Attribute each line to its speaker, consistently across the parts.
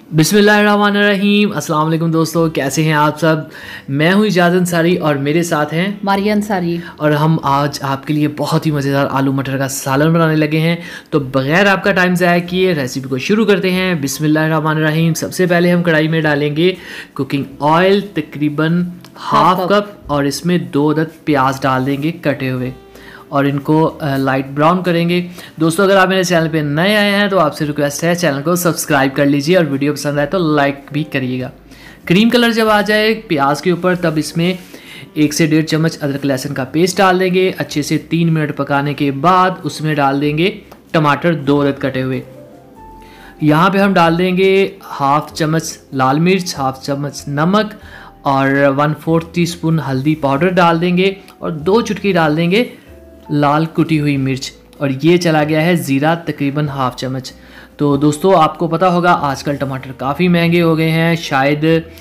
Speaker 1: बिस्मिल्लाहिर्रहमानिर्रहीम। अस्सलाम वालेकुम दोस्तों, कैसे हैं आप सब। मैं हूं इजाज़ अंसारी और मेरे साथ हैं
Speaker 2: मारिया अंसारी।
Speaker 1: और हम आज आपके लिए बहुत ही मज़ेदार आलू मटर का सालन बनाने लगे हैं। तो बग़ैर आपका टाइम ज़ाया किए रेसिपी को शुरू करते हैं। बिस्मिल्लाहिर्रहमानिर्रहीम। सबसे पहले हम कढ़ाई में डालेंगे कुकिंग ऑयल तकरीबन हाफ कप और इसमें 2 अदद प्याज डाल देंगे कटे हुए और इनको लाइट ब्राउन करेंगे। दोस्तों, अगर आप मेरे चैनल पे नए आए हैं तो आपसे रिक्वेस्ट है चैनल को सब्सक्राइब कर लीजिए और वीडियो पसंद आए तो लाइक भी करिएगा। क्रीम कलर जब आ जाए प्याज के ऊपर तब इसमें 1 से 1.5 चम्मच अदरक लहसुन का पेस्ट डाल देंगे। अच्छे से 3 मिनट पकाने के बाद उसमें डाल देंगे टमाटर 2 अदद कटे हुए। यहाँ पे हम डाल देंगे हाफ चम्मच लाल मिर्च, हाफ चम्मच नमक और 1/4 टीस्पून हल्दी पाउडर डाल देंगे और 2 चुटकी डाल देंगे लाल कुटी हुई मिर्च और ये चला गया है ज़ीरा तकरीबन हाफ चम्मच। तो दोस्तों, आपको पता होगा आजकल टमाटर काफ़ी महंगे हो गए हैं, शायद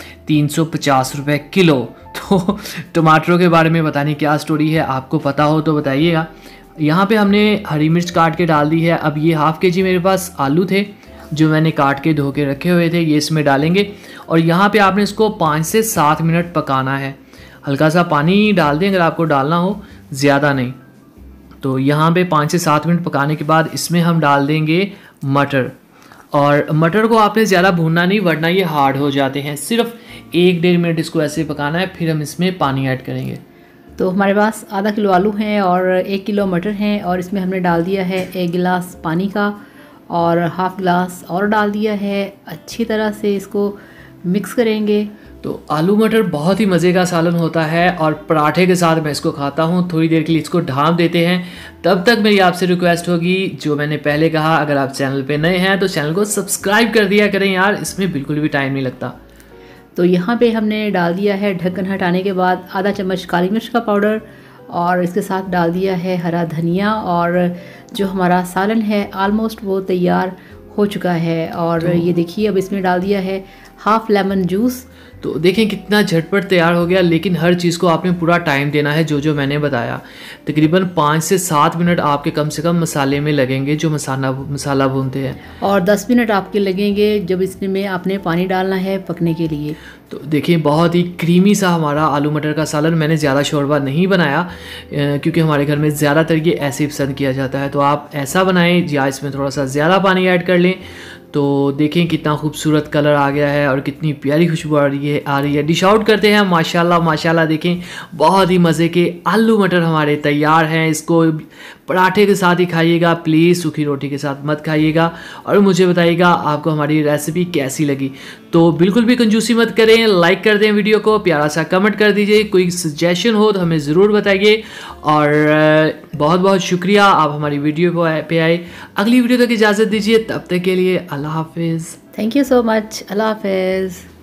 Speaker 1: 350 रुपये किलो। तो टमाटरों के बारे में बताने क्या स्टोरी है, आपको पता हो तो बताइएगा। यहाँ पे हमने हरी मिर्च काट के डाल दी है। अब ये हाफ़ के जी मेरे पास आलू थे जो मैंने काट के धो के रखे हुए थे, ये इसमें डालेंगे और यहाँ पे आपने इसको 5 से 7 मिनट पकाना है। हल्का सा पानी डाल दें अगर आपको डालना हो, ज़्यादा नहीं। तो यहाँ पे 5 से 7 मिनट पकाने के बाद इसमें हम डाल देंगे मटर और मटर को आपने ज़्यादा भूनना नहीं वरना ये हार्ड हो जाते हैं। सिर्फ 1-1.5 मिनट इसको ऐसे पकाना है, फिर हम इसमें पानी ऐड करेंगे।
Speaker 2: तो हमारे पास आधा किलो आलू हैं और 1 किलो मटर हैं और इसमें हमने डाल दिया है 1 गिलास पानी का और हाफ गिलास और डाल दिया है। अच्छी तरह से इसको मिक्स करेंगे।
Speaker 1: तो आलू मटर बहुत ही मज़े का सालन होता है और पराठे के साथ मैं इसको खाता हूँ। थोड़ी देर के लिए इसको ढाँप देते हैं। तब तक मेरी आपसे रिक्वेस्ट होगी, जो मैंने पहले कहा, अगर आप चैनल पे नए हैं तो चैनल को सब्सक्राइब कर दिया करें यार, इसमें बिल्कुल भी टाइम नहीं लगता।
Speaker 2: तो यहाँ पे हमने डाल दिया है ढक्कन हटाने के बाद आधा चम्मच काली मिर्च का पाउडर और इसके साथ डाल दिया है हरा धनिया और जो हमारा सालन है ऑलमोस्ट वो तैयार हो चुका है। और ये देखिए अब इसमें डाल दिया है हाफ लेमन जूस।
Speaker 1: तो देखें कितना झटपट तैयार हो गया, लेकिन हर चीज़ को आपने पूरा टाइम देना है जो मैंने बताया। तकरीबन 5 से 7 मिनट आपके कम से कम मसाले में लगेंगे जो मसाला भूनते हैं
Speaker 2: और 10 मिनट आपके लगेंगे जब इसमें आपने पानी डालना है पकने के लिए।
Speaker 1: तो देखिए बहुत ही क्रीमी सा हमारा आलू मटर का सालन। मैंने ज़्यादा शोरबा नहीं बनाया क्योंकि हमारे घर में ज़्यादातर ये ऐसे ही पसंद किया जाता है। तो आप ऐसा बनाएं या इसमें थोड़ा सा ज़्यादा पानी ऐड कर लें। तो देखें कितना खूबसूरत कलर आ गया है और कितनी प्यारी खुशबू आ रही है। डिश आउट करते हैं। माशाल्लाह माशाल्लाह, देखें बहुत ही मज़े के आलू मटर हमारे तैयार हैं। इसको पराठे के साथ ही खाइएगा प्लीज़, सूखी रोटी के साथ मत खाइएगा और मुझे बताइएगा आपको हमारी रेसिपी कैसी लगी। तो बिल्कुल भी कंजूसी मत करें, लाइक कर दें वीडियो को, प्यारा सा कमेंट कर दीजिए, कोई सजेशन हो तो हमें ज़रूर बताइए और बहुत बहुत शुक्रिया आप हमारी वीडियो पे आए। अगली वीडियो तक इजाज़त दीजिए, तब तक के लिए अल्लाह हाफिज़।
Speaker 2: Thank you so much. अल्लाह हाफिज़।